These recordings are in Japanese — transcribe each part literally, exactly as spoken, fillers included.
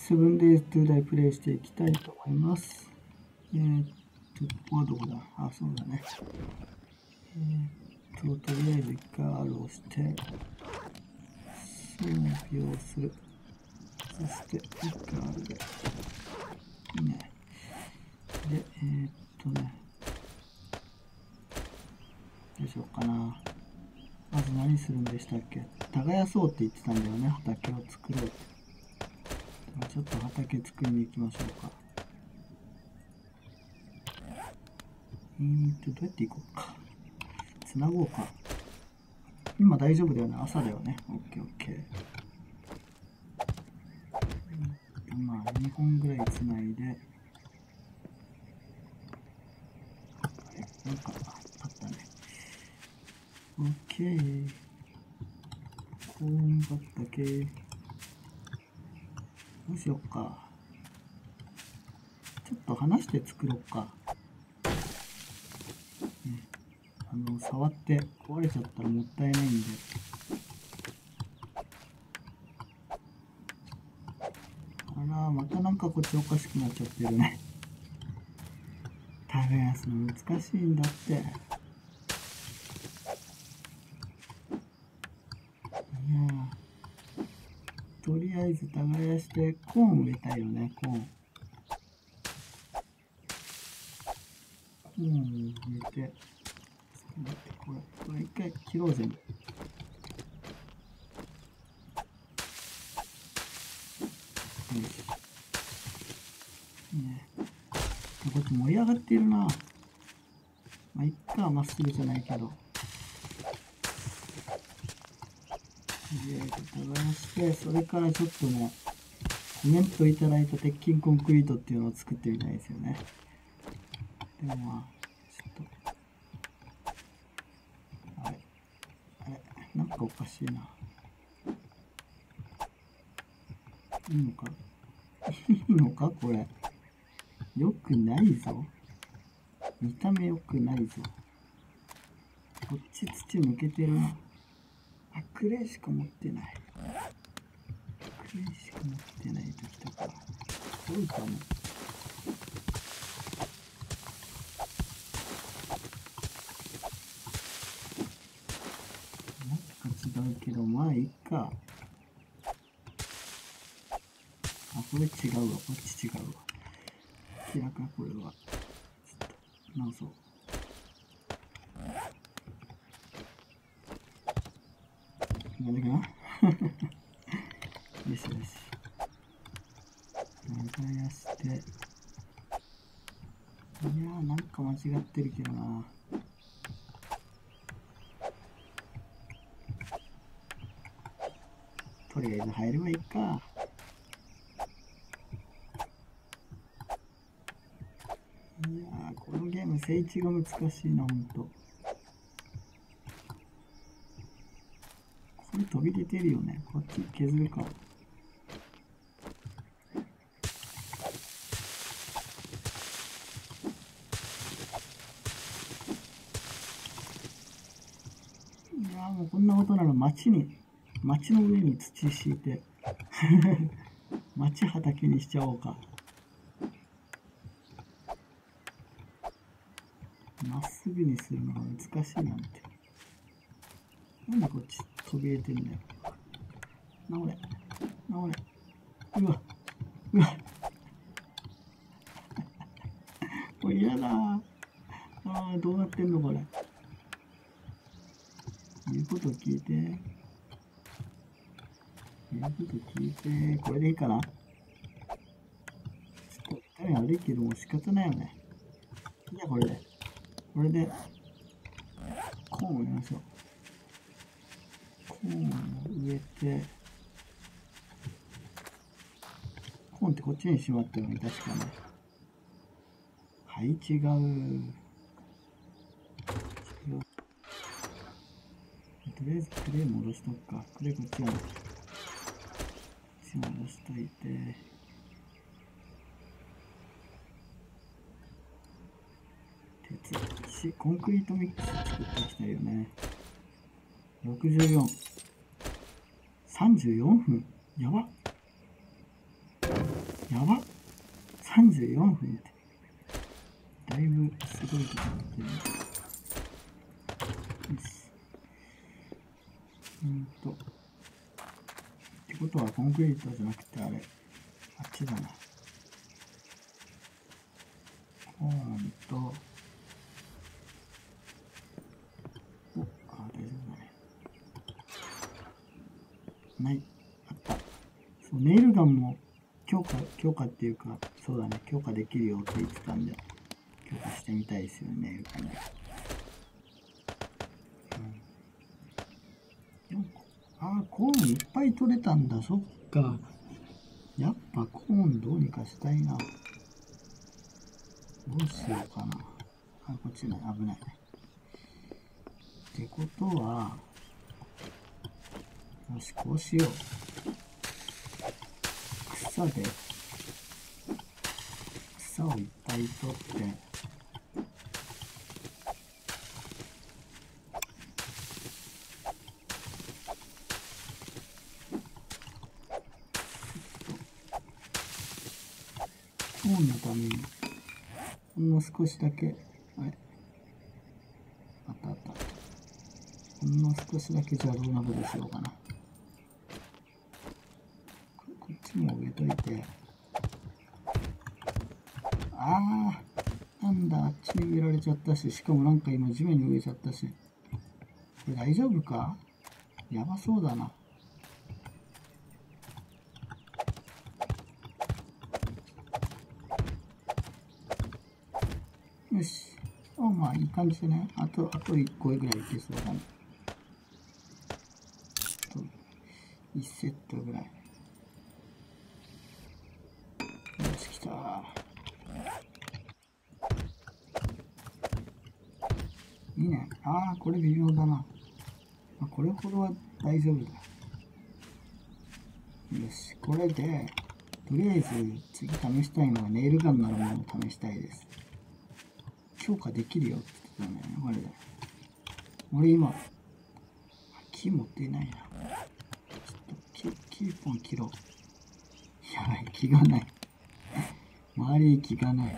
セブンデイズトゥーダイプレイしていきたいと思います。えー、っと、ここはどこだ？あ、そうだね。えー、っと、とりあえず一回 R を押して、装備をする。そして、一回 R で。いいね。で、えー、っとね、どうしようかな。まず何するんでしたっけ？耕そうって言ってたんだよね。畑を作ろうって。ちょっと畑作りに行きましょうか。えーと、どうやって行こうか。つなごうか。今大丈夫だよね。朝だよね。オッケーオッケー。まあ、にほんぐらいつないで。なんか、あったね。オッケー。コーン畑。どうしようか。ちょっと離して作ろうか。ね、あの、触って壊れちゃったらもったいないんで。あら、またなんかこっちおかしくなっちゃってるね。耕すの難しいんだって。いやとりあえず耕してコーン植えたいよね、コーン。コーンを植えて、ちょっと待って、これ、これ一回切ろうぜ。いいね。こっち盛り上がっているな。まあ、いっか、まっすぐじゃないけど。とりあえず耕して、それからちょっとね、コメントいただいた鉄筋コンクリートっていうのを作ってみたいですよね。でもまあ、ちょっと、あれ、あれ、なんかおかしいな。いいのかいいのかこれ。よくないぞ。見た目よくないぞ。こっち土抜けてるな。あ、クレーしか持ってない。クレーしか持ってない時とか。多いかも。なんか違うけど、まあいいか。あ、これ違うわ。こっち違うわ。明らかこれは。ちょっと直そう。なんでかなよしよし。耕して。いやー、なんか間違ってるけどな。とりあえず入ればいいか。いやー、このゲーム、整地が難しいな、ほんと。これ飛び出てるよね。こっち削るか。いやー、もうこんなことなら町に、町の上に土敷いて、町畑にしちゃおうか。まっすぐにするのが難しいなんて。なんでこっち飛び出てんだよ。なおれ。なおれ。うわ。うわ。これ嫌だー。あー、どうなってんのこれ。言うこと聞いて。言うこと聞いて。これでいいかな。ちょっと痛み悪いけども仕方ないよね。いや、これで。これで、コーンを植えましょう。コーンを植えて、コーンってこっちにしまったよね、確かね。はい、違う。とりあえずクレー戻しとくか。クレーこっちは、こっち戻しといて。鉄、コンクリートミックス作っていきたいよね。ろくじゅうよん。さんじゅうよんふん。やばっ。 やばっ、さんじゅうよんふんって。だいぶすごいことになってる。よし。うんと。ってことはコンクリートじゃなくてあれ、あっちだな。コーンと、お、あ、大丈夫だね。ない。あった。そう、ネイルガンも強化、強化っていうか、そうだね、強化できるよって言ってたんで、強化してみたいですよね、ネイルガンで。うん。よんこ。あー、コーンいっぱい取れたんだ、そっか。やっぱコーンどうにかしたいな。どうしようかな。あ、こっちね、危ない。ってことは、よし、こうしよう。草で、草をいっぱい取って、コーンのために、ほんの少しだけ、あれ、あったあった。ほんの少しだけじゃあどんなことしようかな。ここっちも植えといて。あー、なんだ、あっちに植えられちゃったし、しかもなんか今地面に植えちゃったし。これ大丈夫か？やばそうだな。よし。あ、まあいい感じでね。あと、あといっこぐらいいけそうだね。あといちセットぐらい。よし、きたー。いいね。あー、これ微妙だな。まあ、これほどは大丈夫だ。よし、これで、とりあえず次試したいのはネイルガンなるものを試したいです。強化できるよって言ってたね、これで。俺今、木持っていないな。ちょっと木、木一本切ろう。やばい、木がない。周りに木がない。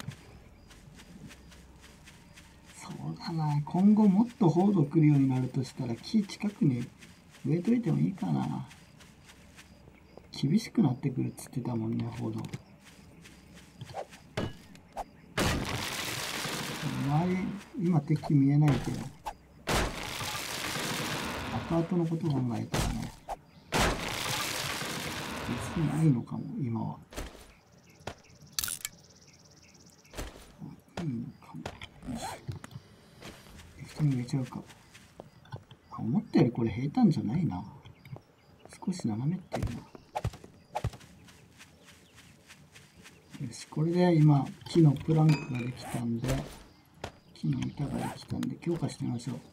そうだな、今後もっと報道来るようになるとしたら木近くに植えといてもいいかな。厳しくなってくるっつってたもんね、報道。周り、今敵見えないけど、後々のこと考えたらね、別にないのかも、今は。いいのかも。よし。適当に植えちゃうか。あ、思ったよりこれ平坦じゃないな。少し斜めってるな。よし、これで今、木のプランクができたんで、木の板ができたんで、強化してみましょう。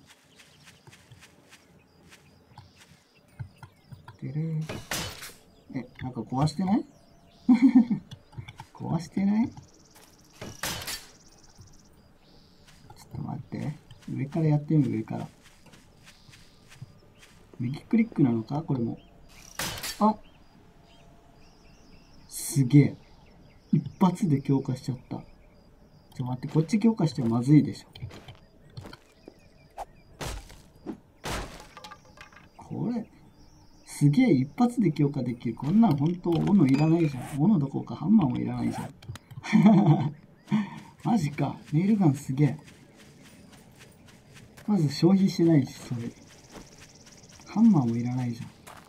でれー。え、なんか壊してない壊してない？ちょっと待って。上からやってみる、上から。右クリックなのかこれも。あ、すげえ。一発で強化しちゃった。ちょっと待って、こっち強化してもまずいでしょ。これ、すげえ一発で強化できる。こんなん本当、斧いらないじゃん。斧どころかハンマーもいらないじゃん。マジか。ネイルガンすげえ。まず消費しないし、それ。ハンマーもいらないじゃん。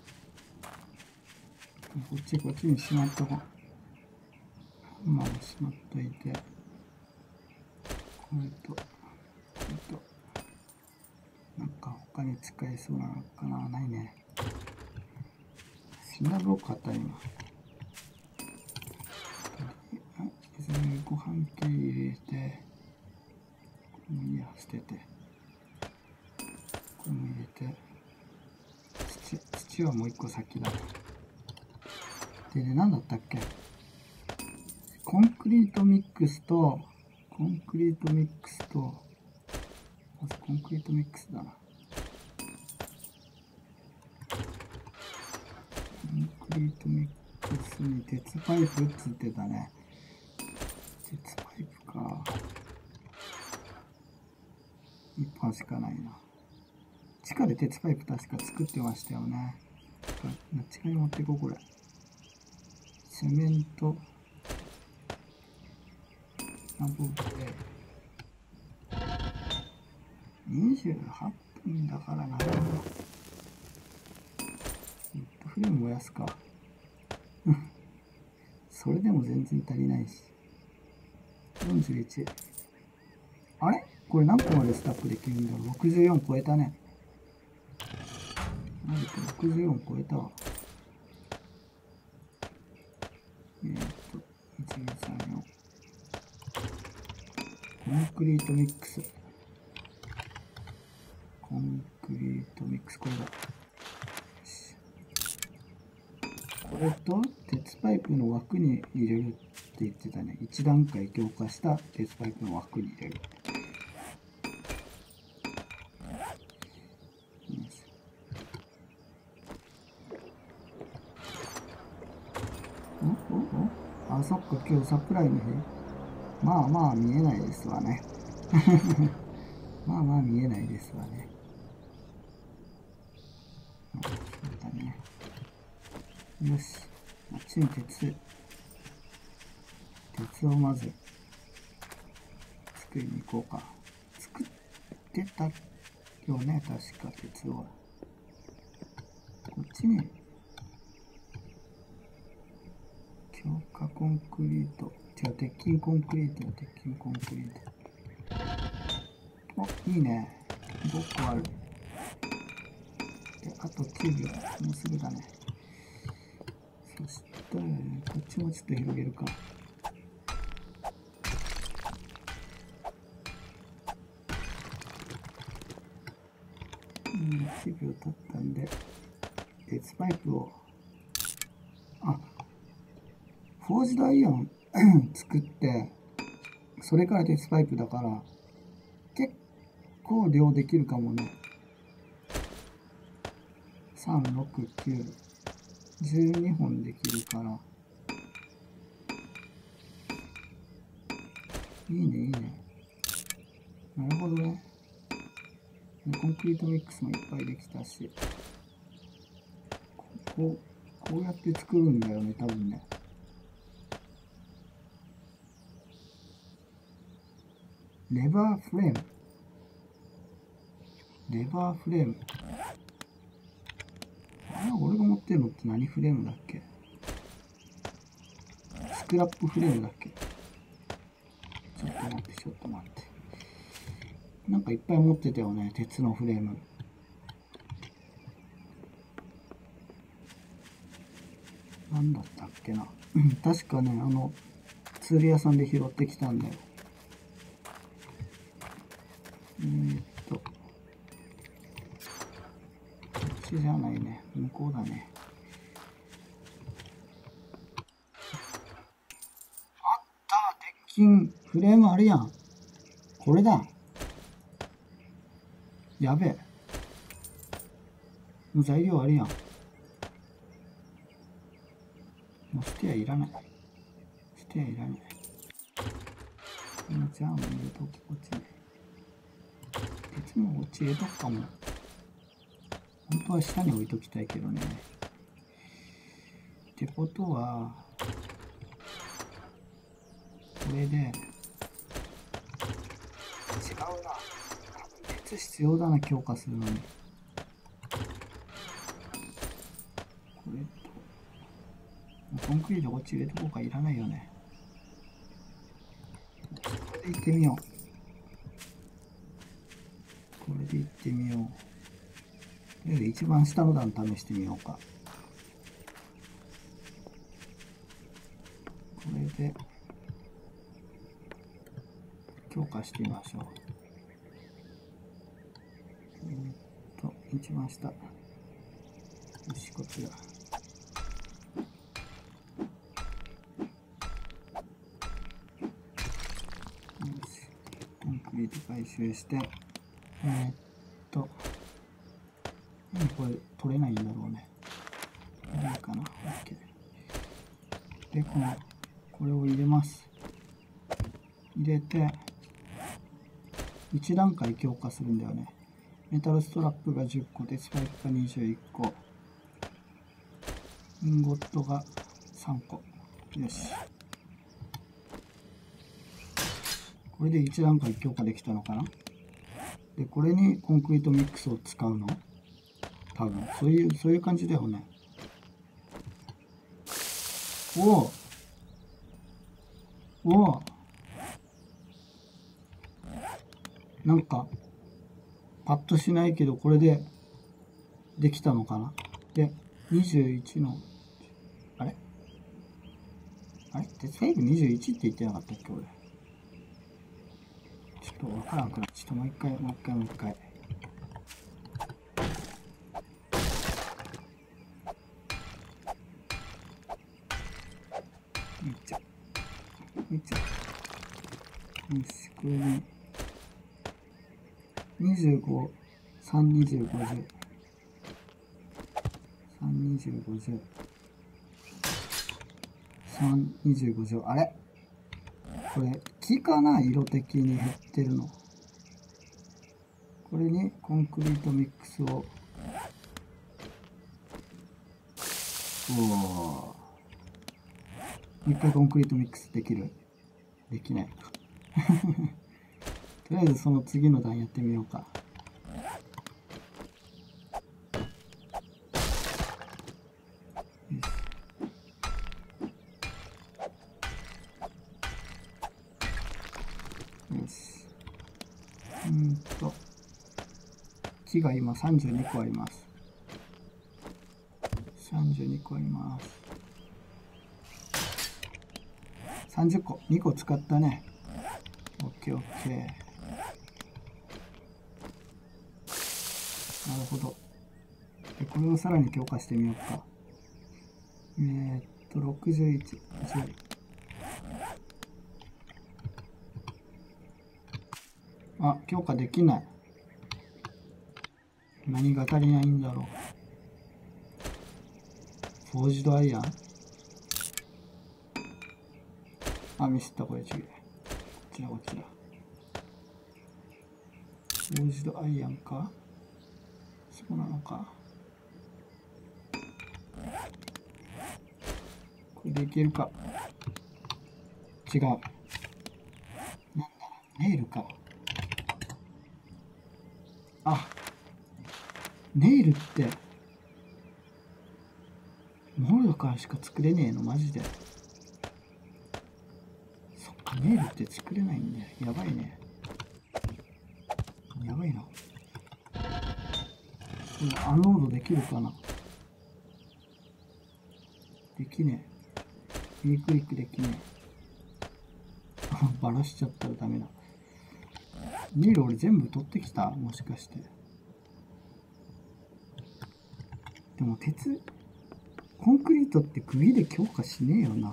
こっちこっちにしまっとこう。ハンマーをしまっといて。これと、これと。なんか他に使えそうなのかな？ないね。シンダーブロックあった今。ご飯系入れて、これもいいや、捨てて。これも入れて。土、土はもう一個先だ。でね、何だったっけ？コンクリートミックスと、コンクリートミックスと、まずコンクリートミックスだな。コンクリートミッ鉄に鉄パイプっつってたね。鉄パイプか。いっぽんしかないな。地下で鉄パイプ確か作ってましたよね。地下に持っていこう、これ。セメント。ナボで。にじゅうはっぷんだからな。ウッドフレーム燃やすか。それでも全然足りないし。よんじゅういち。あれこれ何個までスタックできるんだろう。ろくじゅうよん超えたね。なんかろくじゅうよん超えたわ。えー、っと、いち、に、さん、よん。コンクリートミックス。コンクリートミックス、これだ。これと鉄パイプの枠に入れるって言ってたね。いち段階強化した鉄パイプの枠に入れる。おおおあ、そっか、今日サプライの日。まあまあ見えないですわね。まあまあ見えないですわね。そうだね。よし。あっちに鉄。鉄をまず作りに行こうか。作ってたよね、確か鉄を。こっちに強化コンクリート。違う、鉄筋コンクリートや、鉄筋コンクリート。お、いいね。ごこある。で、あときゅうびょう。もうすぐだね。そしたら、こっちもちょっと広げるか。うん、いちびょう経ったんで、鉄パイプを、あ、フォージドアイアン作って、それから鉄パイプだから、結構量できるかもね。さん、ろく、きゅう、じゅうにほんできるから。いいね、いいね。なるほどね。コンクリートミックスもいっぱいできたし。こう、こうやって作るんだよね、多分ね。レバーフレーム。レバーフレーム。あれ、俺が持ってるのって何フレームだっけ？スクラップフレームだっけ？ちょっと待って、ちょっと待って。なんかいっぱい持ってたよね、鉄のフレーム。なんだったっけな。確かね、あの、ツール屋さんで拾ってきたんだよ。えー、っと、こっちじゃないね。向こうだね。あった、鉄筋フレームあるやん。これだ。やべえ。もう材料あるやん。もうステアいらない。ステアいらない。じゃあもう入れとき、こっちに。鉄もこっち入れとくかも。本当は下に置いときたいけどね。ってことは、これで、違うな。鉄必要だな、強化するのに。これと、コンクリートこっち入れとこうか、いらないよね。これでいってみよう。これでいってみよう。とりあえず一番下の段試してみようか。これで強化してみましょう。えー、っと、一番下。よし、こっちだ。よし、コンクリート回収して、えー、っと、これ取れないんだろうね。いいかな。OK。 で、この、これを入れます。入れて、いち段階強化するんだよね。メタルストラップがじゅっこで、スパイクがにじゅういっこ。インゴットがさんこ。よし。これでいち段階強化できたのかな。で、これにコンクリートミックスを使うの？多分。そういう、そういう感じだよね。おおおおなんか、パッとしないけど、これでできたのかな。で、にじゅういちの、あれあれ鉄パイプにじゅういちって言ってなかったっけ俺。ちょっとわからんくなっちょっともう一回、もう一回、もう一回。めっちゃ、めっちゃ。よし、これに、にじゅうご、さん、にじゅう、ごじゅう。さん、にじゅう、ごじゅう。さん、にじゅう、ごじゅう。あれこれ、木かな色的に減ってるの。これにコンクリートミックスを。おお。もう一回コンクリートミックスできる？できないか。とりあえずその次の段やってみようか。よし。うんと。木が今さんじゅうにこあります。さんじゅうにこあります。さんじゅっこ。にこ使ったね。オッケーオッケー。なるほど。で、これをさらに強化してみようか。えー、っと、ろくじゅういち、じゅう。あ、強化できない。何が足りないんだろう。フォージドアイアン。あ、ミスった、これ違う。こちらこちら。フォージドアイアンか？そうなのか。これでいけるか。違う。なんだ、ネイルか。あ、ネイルって、モルドからしか作れねえの、マジで。そっか、ネイルって作れないんだよ。やばいね。やばいな。アンロードできるかな？できねえ。右クリックできねえ。バラしちゃったらダメだ。ネイル俺全部取ってきた？もしかして。でも鉄、コンクリートって釘で強化しねえよな。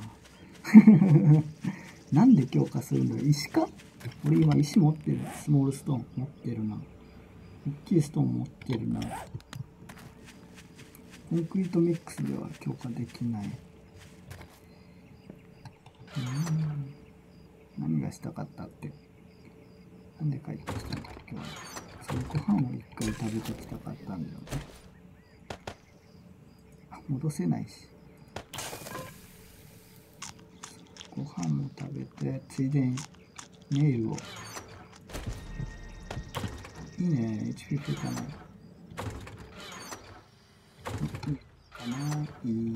なんで強化するんだろう？石か？俺今石持ってる。スモールストーン持ってるな。大きいストーン持ってるな。コンクリートミックスでは強化できない。うーん。何がしたかったって。なんで帰ってきたんだっけ？そのご飯を一回食べてきたかったんだよね。あ、戻せないし。ご飯も食べて、ついでにネイルを。いいね、エイチピー 増えたね。いいかな、いい。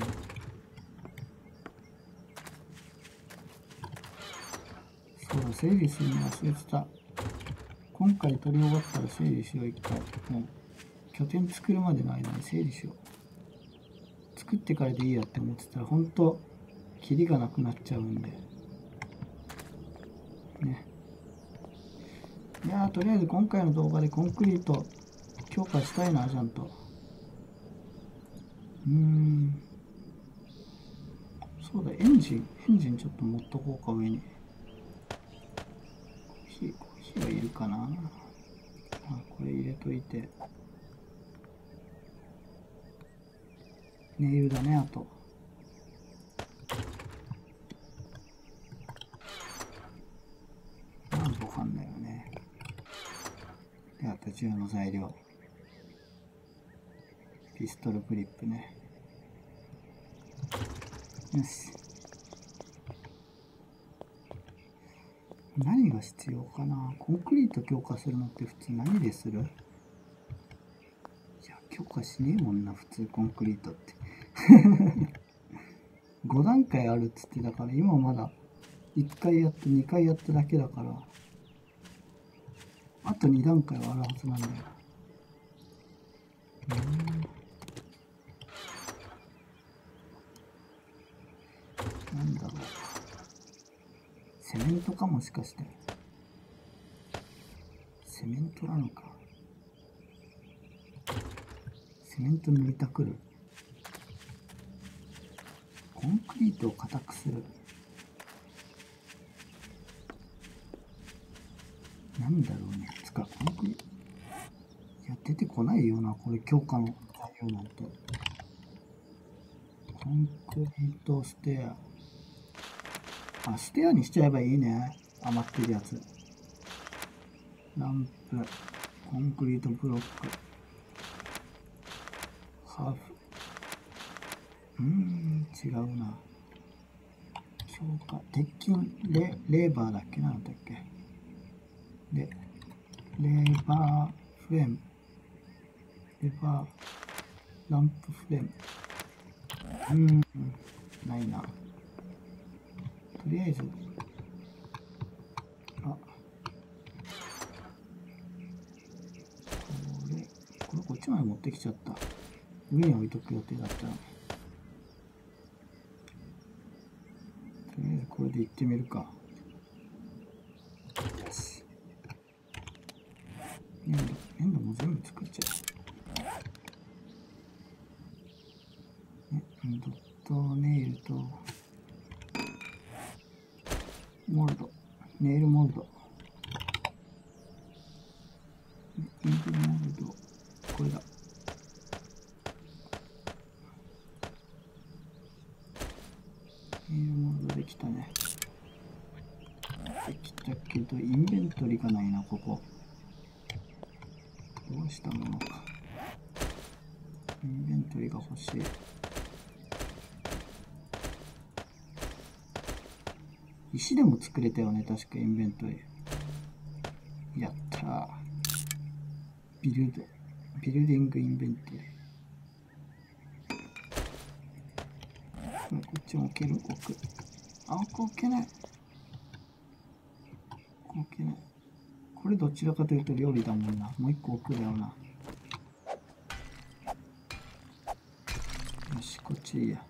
そうだ、整理するの忘れてた。今回取り終わったら整理しよう、一回。もう、拠点作るまでの間に整理しよう。作ってからでいいやって思ってたら、ほんと、キリがなくなっちゃうんで。ね。いやー、とりあえず今回の動画でコンクリート強化したいな、ちゃんと。うーん。そうだ、エンジン、エンジンちょっと持っとこうか、上に。コーヒー、コーヒーはいるかな。あ、これ入れといて。ネイルだね、あと。 銃の材料。ピストルグリップね。よし。何が必要かな。コンクリート強化するのって普通何でする？いや、強化しねえもんな、普通コンクリートって。ご段階あるっつってたから、今まだいっかいやってにかいやっただけだから、あとに段階はあるはずなんだよ。うん、なんだろう。セメントか、もしかして。セメントなのか。セメント塗りたくる。コンクリートを硬くする。なんだろうね。つか、コンクリート。いや、出てこないよな、これ、強化の材料なんて。コンクリートステア。あ、ステアにしちゃえばいいね。余ってるやつ。ランプ、コンクリートブロック、ハーフ。うーん、違うな。強化、鉄筋、レ、レーバーだっけ、なんだっけ。で、レーバーフレーム。レーバー、ランプフレーム。うーん、ないな。とりあえず、あ、これ、これこっちまで持ってきちゃった。上に置いとく予定だったのに。とりあえずこれで行ってみるか。よし。粘土、粘土も全部作っちゃう。ね、ドットネイルと、モルド、ネイルモルド。インクモルド、これだ。ネイルモルドできたね。できたけど、インベントリがないな、ここ。どうしたものか。インベントリが欲しい。石でも作れたよね、確かインベントリ。やったー。ビルド、ビルディングインベントリ。これこっちも置ける、置く。あ、置く置けない。置けない。これどちらかというと料理だもんな。もう一個置くだよな。よし、こっちいいや。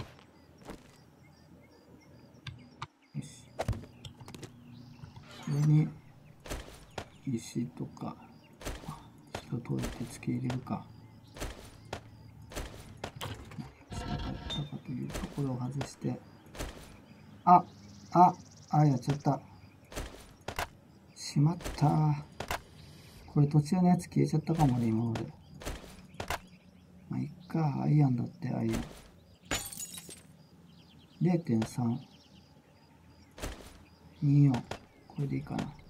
よし。これに石とか一通り手付け入れるか。何がしたかったかというと、これを外して、あああやっちゃった。しまったー。これ途中のやつ消えちゃったかもね、今まで。まあいっか、アイアンだってアイアン。れいてんさんにじゅうよん。これでいいかな。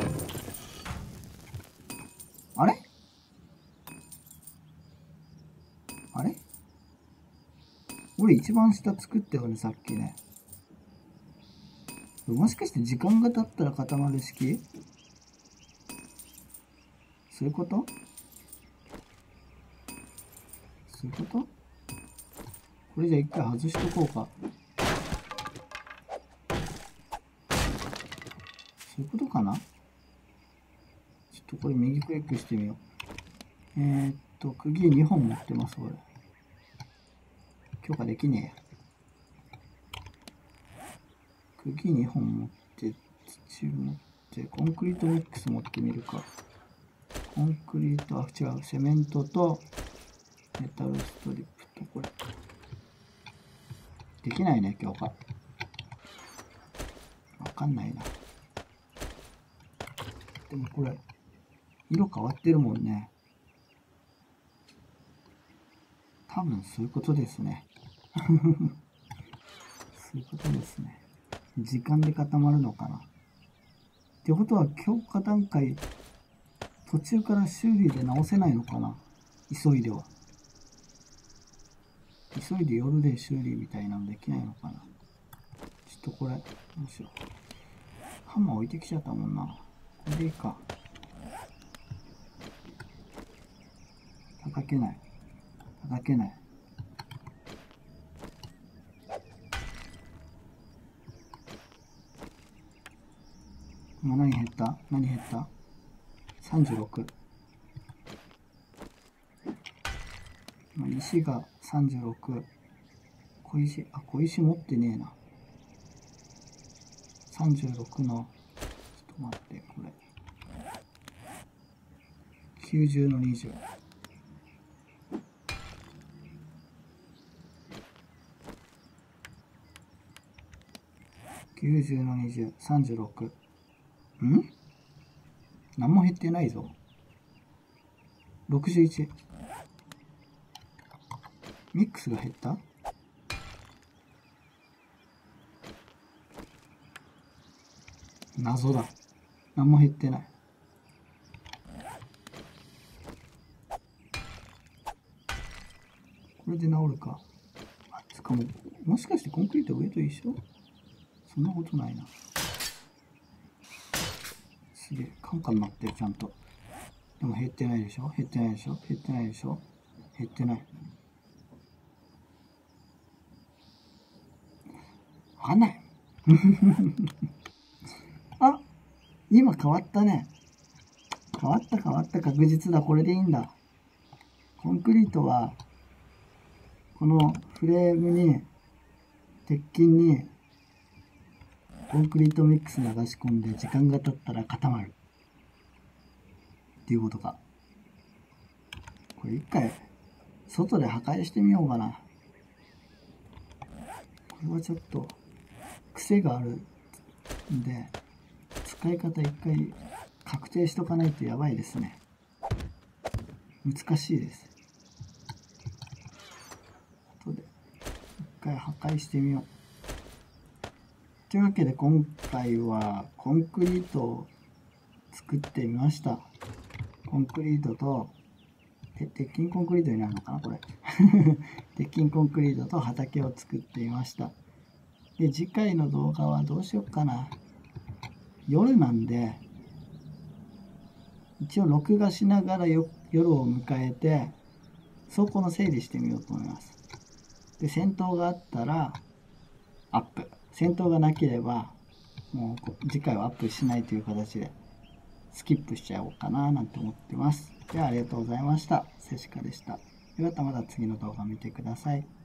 あれあれ俺一番下作ったよね、さっきね。もしかして時間が経ったら固まる式？そういうこと？そういうこと？これじゃ一回外しとこうか。そういうことかな？ちょっとこれ右クリックしてみよう。えー、っと、釘にほん持ってます、これ。強化できねえや。釘にほん持って、土持って、コンクリートミックス持ってみるか。コンクリート、あ、違う、セメントと、メタルストリップと、これ。できないね、強化。わかんないな。でもこれ、色変わってるもんね。多分そういうことですね。そういうことですね。時間で固まるのかな。ってことは強化段階途中から修理で直せないのかな、急いでは。急いで夜で修理みたいなのできないのかな。ちょっとこれ、どうしよう。ハンマー置いてきちゃったもんな。これでいいか。叩けない。叩けない。今何減った何減った ?さんじゅうろく。今石がさんじゅうろく。小石、あ、小石持ってねえな。さんじゅうろくの、ちょっと待って、これ。きゅうじゅうのにじゅう。きゅうじゅうのにじゅう、さんじゅうろく。ん？何も減ってないぞ。ろくじゅういち。ミックスが減った？謎だ。何も減ってない。これで治るか。あ、つかも、もしかしてコンクリート上と一緒？そんなことないな。すげえ、カンカンなってる、ちゃんと。でも減ってないでしょ？減ってないでしょ？減ってないでしょ？減ってない。わかんない。あ、今変わったね。変わった変わった、確実だ。これでいいんだ。コンクリートは、このフレームに、鉄筋に、コンクリートミックス流し込んで、時間が経ったら固まる。っていうことか。これ一回、外で破壊してみようかな。これはちょっと、癖があるんで、使い方一回確定しとかないとやばいですね。難しいです。後で、一回破壊してみよう。というわけで今回はコンクリートを作ってみました。コンクリートと、鉄筋コンクリートになるのかなこれ。鉄筋コンクリートと畑を作ってみました。で、次回の動画はどうしようかな。夜なんで、一応録画しながらよ夜を迎えて、倉庫の整理してみようと思います。で、戦闘があったら、アップ。戦闘がなければ、もう次回はアップしないという形で、スキップしちゃおうかななんて思ってます。ではありがとうございました。セシカでした。よかったらまた次の動画見てください。